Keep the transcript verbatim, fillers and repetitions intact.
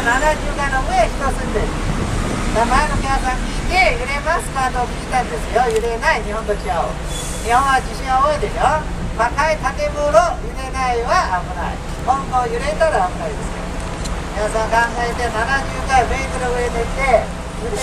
ななじゅうかいの上人住んでる。前のお客さん聞いて揺れますかと聞いたんですよ。揺れない。日本と違う。日本は地震が多いでしょ。高い建物揺れないは危ない。今後揺れたら危ないですよ。皆さん考えてななじゅうかいメイクの上に寝て